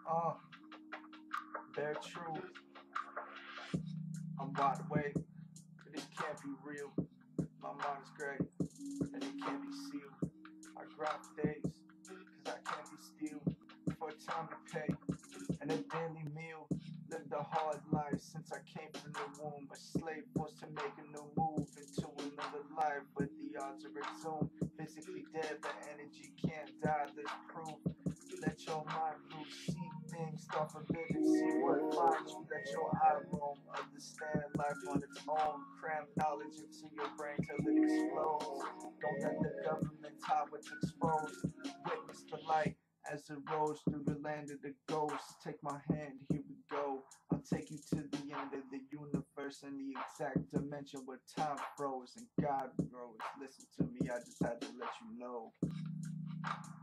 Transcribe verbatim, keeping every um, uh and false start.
Uh, bare truth. I'm wide awake, but it can't be real. My mind is great, and it can't be sealed. I grind for days, cause I can't be still. For time to pay, and a daily meal. Lived a hard life since I came from the womb. A slave forced to make a new move into another life where the odds are resumed. Physically dead, but energy can't die. There's proof. Let your mind loose, see things, start forbidden, see what finds you. Let your eye roam, understand life on its own. Cram knowledge into your brain till it explodes. Don't let the government hide what's exposed. Witness the light as it rolls through the land of the ghosts. Take my hand, here we go. I'll take you to the end of the universe and the exact dimension where time froze and God rose. Listen to me, I just had to let you know.